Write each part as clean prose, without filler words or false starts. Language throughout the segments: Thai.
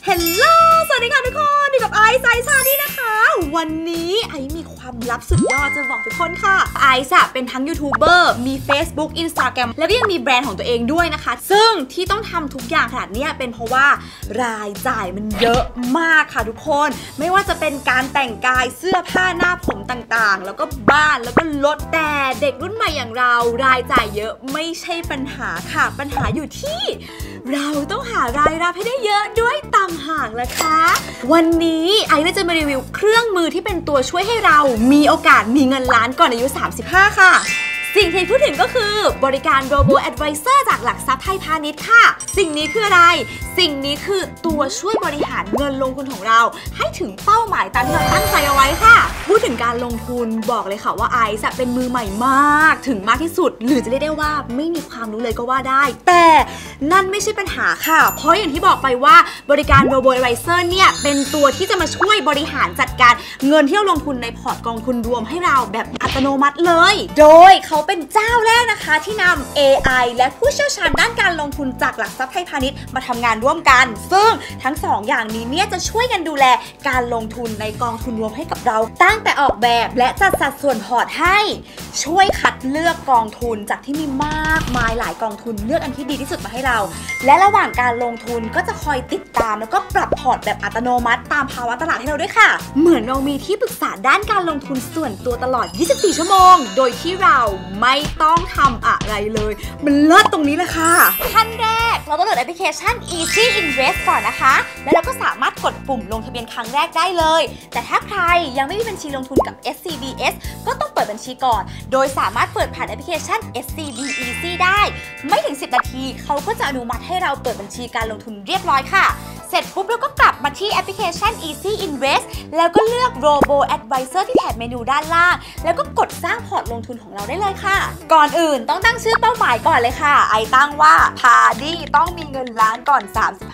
เฮลโลสวัสดีค่ะทุกคนอยู่กับไอซ์ชานี่นะคะวันนี้ไอซ์มีความลับสุดยอดจะบอกทุกคนค่ะไอซ์เป็นทั้งยูทูบเบอร์มี Facebook Instagram แล้วก็ยังมีแบรนด์ของตัวเองด้วยนะคะซึ่งที่ต้องทำทุกอย่างขนาดนี้เป็นเพราะว่ารายจ่ายมันเยอะมากค่ะทุกคนไม่ว่าจะเป็นการแต่งกายเสื้อผ้าหน้าผมต่างๆแล้วก็บ้านแล้วก็รถแต่เด็กรุ่นใหม่อย่างเรารายจ่ายเยอะไม่ใช่ปัญหาค่ะปัญหาอยู่ที่เราต้องหารายรับให้ได้เยอะด้วยต่างหากละคะวันนี้ไอซ์จะมารีวิวเครื่องมือที่เป็นตัวช่วยให้เรามีโอกาสมีเงินล้านก่อนอายุ35ค่ะสิ่งที่พูดถึงก็คือบริการ Robo Advisor จากหลักทรัพย์ไทยพาณิชย์ค่ะสิ่งนี้คืออะไรสิ่งนี้คือตัวช่วยบริหารเงินลงทุนของเราให้ถึงเป้าหมายตามที่เราตั้งใจเอาไว้ค่ะพูดถึงการลงทุนบอกเลยค่ะว่าไอซ์เป็นมือใหม่มากถึงมากที่สุดหรือจะเรียกได้ว่าไม่มีความรู้เลยก็ว่าได้แต่นั่นไม่ใช่ปัญหาค่ะเพราะอย่างที่บอกไปว่าบริการ Robo Advisor เนี่ยเป็นตัวที่จะมาช่วยบริหารจัดการเงินที่เราลงทุนในพอร์ตกองทุนรวมให้เราแบบอัตโนมัติเลยโดยเขาเป็นเจ้าแรกนะคะที่นำ AI และผู้เชี่ยวชาญด้านการลงทุนจากหลักทรัพย์ไทยพาณิชย์มาทำงานร่วมกันซึ่งทั้ง2 อย่างนี้เนี่ยจะช่วยกันดูแลการลงทุนในกองทุนรวมให้กับเราตั้งแต่ออกแบบและจัดสัดส่วนพอร์ตให้ช่วยคัดเลือกกองทุนจากที่มีมากมายหลายกองทุนเลือกอันที่ดีที่สุดมาให้เราและระหว่างการลงทุนก็จะคอยติดตามแล้วก็ปรับพอร์ตแบบอัตโนมัติตามภาวะตลาดให้เราด้วยค่ะเหมือนเรามีที่ปรึกษาด้านการลงทุนส่วนตัวตลอด24 ชั่วโมงโดยที่เราไม่ต้องทำอะไรเลยมันเลิศตรงนี้แหละค่ะขั้นแรกเราต้องโหลดแอปพลิเคชัน Easy Invest ก่อนนะคะแล้วเราก็สามารถกดปุ่มลงทะเบียนครั้งแรกได้เลยแต่ถ้าใครยังไม่มีบัญชีลงทุนกับ SCBS ก็ต้องเปิดบัญชีก่อนโดยสามารถเปิดผ่านแอปพลิเคชัน SCB Easy ได้ไม่ถึง10 นาทีเขาก็จะอนุมัติให้เราเปิดบัญชีการลงทุนเรียบร้อยค่ะเสร็จปุ๊บเราก็กลับมาที่แอปพลิเคชัน Easy Invest แล้วก็เลือก Robo Advisor ที่แถบเมนูด้านล่างแล้วก็กดสร้างพอร์ตลงทุนของเราได้เลยค่ะก่อนอื่นต้องตั้งชื่อเป้าหมายก่อนเลยค่ะไอตั้งว่าพาดี้ต้องมีเงินล้านก่อน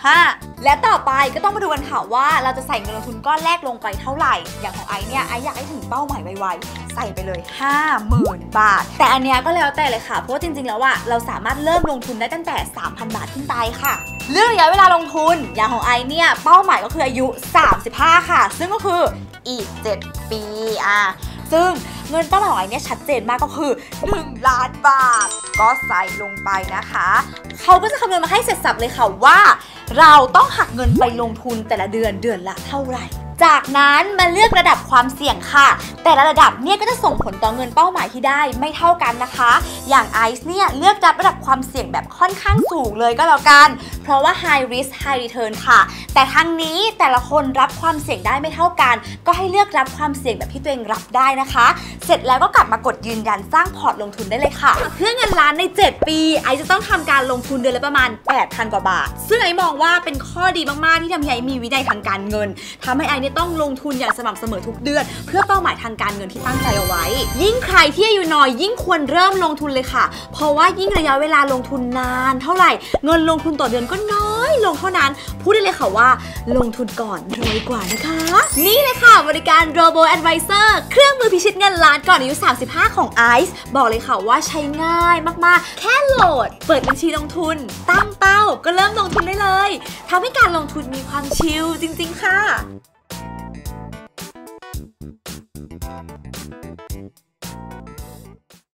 35และต่อไปก็ต้องมาดูกันค่ะว่าเราจะใส่เงินลงทุนก้อนแรกลงไปเท่าไหร่อย่างของไอเนี่ยไออยากให้ถึงเป้าหมายไวๆใส่ไปเลย 50,000 บาทแต่อันเนี้ยก็แล้วแต่เลยค่ะเพราะว่าจริงๆแล้วเราสามารถเริ่มลงทุนได้ตั้งแต่ 3,000 บาทขึ้นไปค่ะเรื่องระยะเวลาลงทุนอย่างของไอเนี่ยเป้าหมายก็คืออายุ35ค่ะซึ่งก็คืออีก7 ปีซึ่งเงินเป้าหมายของไอเนี่ยชัดเจนมากก็คือ1 ล้านบาทก็ใส่ลงไปนะคะเขาก็จะคำนวณมาให้เสร็จสับเลยค่ะว่าเราต้องหักเงินไปลงทุนแต่ละเดือนละเท่าไหร่จากนั้นมาเลือกระดับความเสี่ยงค่ะแต่ละระดับเนี่ยก็จะส่งผลต่อเงินเป้าหมายที่ได้ไม่เท่ากันนะคะอย่างไอซ์เนี่ยเลือกระดับความเสี่ยงแบบค่อนข้างสูงเลยก็แล้วกันเพราะว่า high risk high return ค่ะแต่ทั้งนี้แต่ละคนรับความเสี่ยงได้ไม่เท่ากันก็ให้เลือกรับความเสี่ยงแบบที่ตัวเองรับได้นะคะเสร็จแล้วก็กลับมากดยืนยันสร้างพอร์ตลงทุนได้เลยค่ะเพื่อเงินล้านใน7 ปีไอซ์จะต้องทำการลงทุนเดือนละประมาณ 8,000 กว่าบาทซึ่งไอซ์มองว่าเป็นข้อดีมากๆที่ทำให้ไอซ์มีวินัยทางการเงินทำให้ไอซ์ต้องลงทุนอย่างสม่ำเสมอทุกเดือนเพื่อเป้าหมายทางการเงินที่ตั้งใจเอาไว้ยิ่งใครที่อายุน้อยยิ่งควรเริ่มลงทุนเลยค่ะเพราะว่ายิ่งระยะเวลาลงทุนนานเท่าไหร่เงินลงทุนต่อเดือนก็น้อยลงเท่านั้นพูดได้เลยค่ะว่าลงทุนก่อนรวยกว่านะคะนี่เลยค่ะบริการ Robo Advisor เครื่องมือพิชิตเงินล้านก่อนอายุ35ของ ICE บอกเลยค่ะว่าใช้ง่ายมากๆแค่โหลดเปิดบัญชีลงทุนตั้งเป้าก็เริ่มลงทุนได้เลยทำให้การลงทุนมีความชิลจริงๆค่ะ